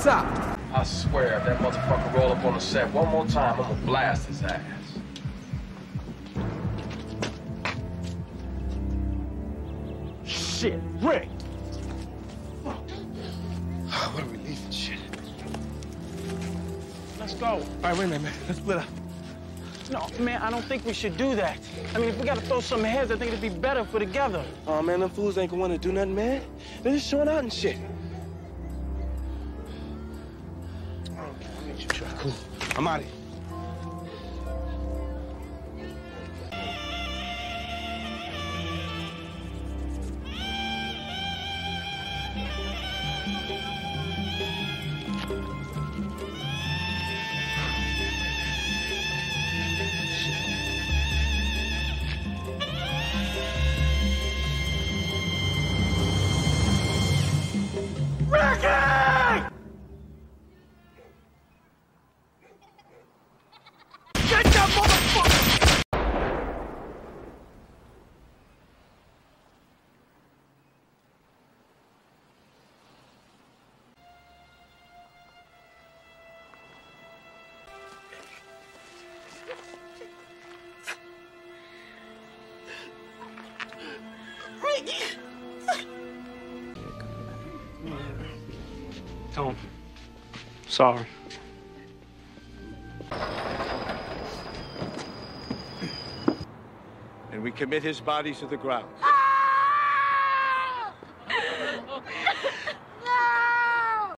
top. I swear, if that motherfucker roll up on the set one more time, I'm gonna blast his ass. Shit, Rick! What are we leaving? Shit. Let's go. All right, wait a minute, man. Let's split up. No, man, I don't think we should do that. I mean, if we gotta throw some heads, I think it'd be better if we're together. Oh, man, them fools ain't gonna want to do nothing, man. They're just showing out and shit. Cool. I'm out of here. Tom, sorry. And we commit his body to the ground.